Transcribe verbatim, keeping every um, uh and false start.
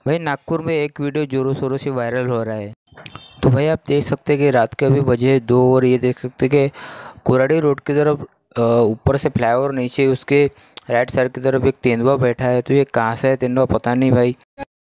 भाई नागपुर में एक वीडियो जोरों शोरों से वायरल हो रहा है। तो भाई आप देख सकते हैं कि रात के अभी बजे हैं दो, और ये देख सकते हैं कि कुराड़ी रोड की तरफ अ, ऊपर से फ्लाईओवर नीचे उसके राइट साइड की तरफ एक तेंदुआ बैठा है। तो ये कहाँ से है तेंदुआ पता नहीं भाई।